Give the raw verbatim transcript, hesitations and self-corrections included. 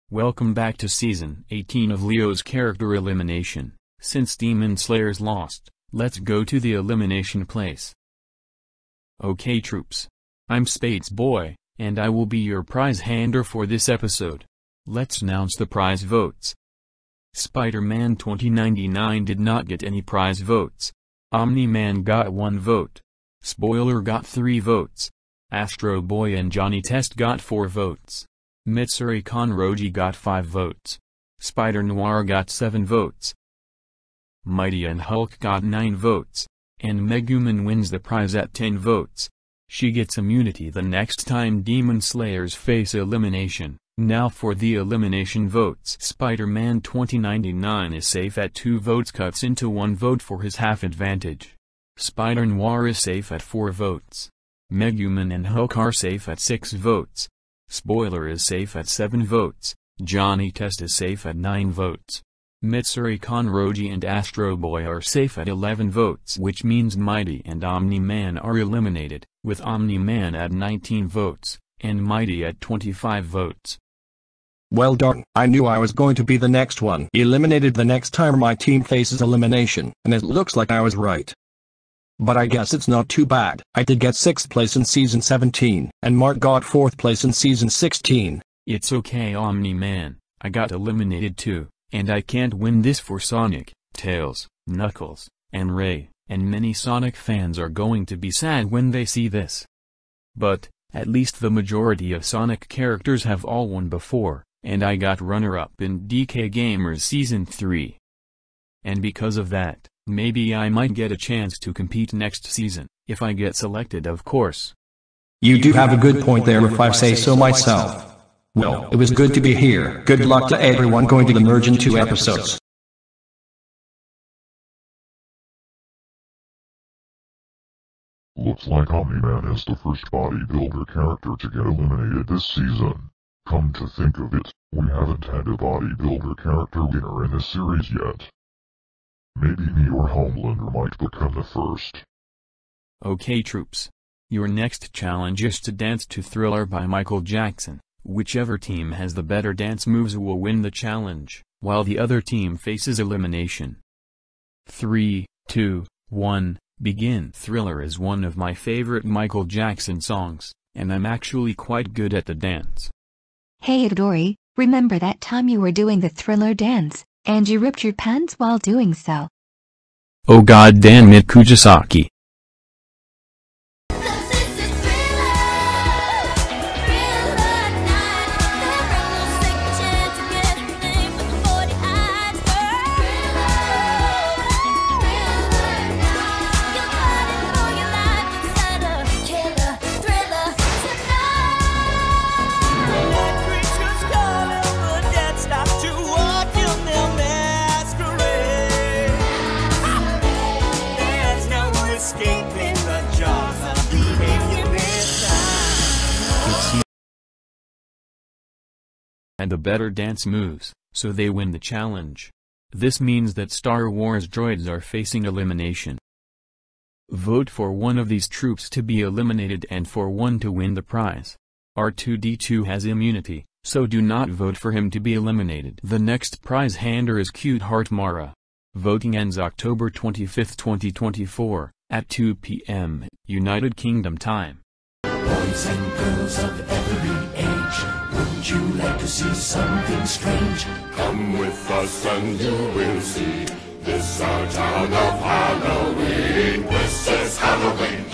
Welcome back to Season eighteen of Leo's character Elimination. Since Demon Slayers lost, let's go to the elimination place. Okay troops. I'm Spades Boy, and I will be your prize hander for this episode. Let's announce the prize votes. Spider-Man twenty ninety-nine did not get any prize votes. Omni-Man got one vote. Spoiler got three votes. Astro Boy and Johnny Test got four votes. Mitsuri Konroji got five votes. Spider Noir got seven votes. Mighty and Hulk got nine votes. And Megumin wins the prize at ten votes. She gets immunity the next time Demon Slayers face elimination. Now for the elimination votes. Spider-Man twenty ninety-nine is safe at two votes, cuts into one vote for his half advantage. Spider Noir is safe at four votes. Megumin and Hulk are safe at six votes. Spoiler is safe at seven votes. Johnny Test is safe at nine votes. Mitsuri Konroji and Astro Boy are safe at eleven votes, which means Mighty and Omni-Man are eliminated, with Omni-Man at nineteen votes, and Mighty at twenty-five votes. Well darn, I knew I was going to be the next one eliminated the next time my team faces elimination, and it looks like I was right. But I guess it's not too bad. I did get sixth place in Season seventeen, and Mark got fourth place in Season sixteen. It's okay Omni-Man, I got eliminated too, and I can't win this for Sonic, Tails, Knuckles, and Ray, and many Sonic fans are going to be sad when they see this. But, at least the majority of Sonic characters have all won before, and I got runner-up in D K Gamers Season three. And because of that, maybe I might get a chance to compete next season, if I get selected of course. You do have a good point there if I say so myself. Well, it was good to be here. Good luck to everyone going to merge in two episodes. Looks like Omni-Man is the first bodybuilder character to get eliminated this season. Come to think of it, we haven't had a bodybuilder character winner in this series yet. Maybe me or Homelander might become the first. Okay troops. Your next challenge is to dance to Thriller by Michael Jackson. Whichever team has the better dance moves will win the challenge, while the other team faces elimination. three, two, one, begin. Thriller is one of my favorite Michael Jackson songs, and I'm actually quite good at the dance. Hey Dory, remember that time you were doing the Thriller dance, and you ripped your pants while doing so? Oh god damn it Kujisaki. And the better dance moves, so they win the challenge. This means that Star Wars droids are facing elimination. Vote for one of these troops to be eliminated and for one to win the prize. R two D two has immunity, so do not vote for him to be eliminated. The next prize hander is Cute Heart Mara. Voting ends October twenty-fifth twenty twenty-four, at two p m United Kingdom time. Boys and girls of every age, wouldn't you like to see something strange? Come with us and you will see. This our town of Halloween. This is Halloween.